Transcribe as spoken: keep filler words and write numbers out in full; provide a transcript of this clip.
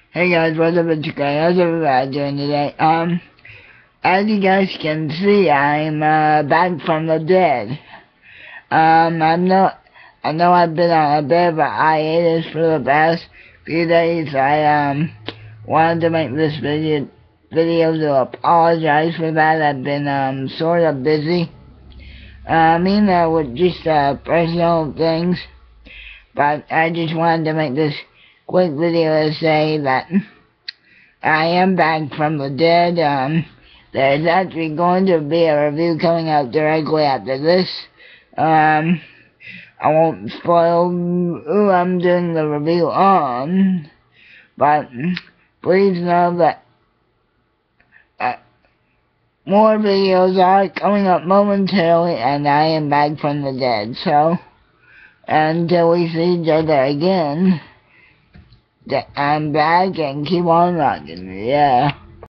Hey guys, what's up, it's Greg. How's everybody doing today? Um, as you guys can see, I'm, uh, back from the dead. Um, I know, I know I've been on a bit of a hiatus for the past few days. I, um, wanted to make this video, video to apologize for that. I've been, um, sort of busy. Uh, I mean, uh, with just, uh, personal things. But I just wanted to make this quick video to say that I am back from the dead. Um, there's actually going to be a review coming out directly after this. Um, I won't spoil who I'm doing the review on, but please know that uh, more videos are coming up momentarily, and I am back from the dead. So, until we see each other again, I'm back and keep on rocking, yeah.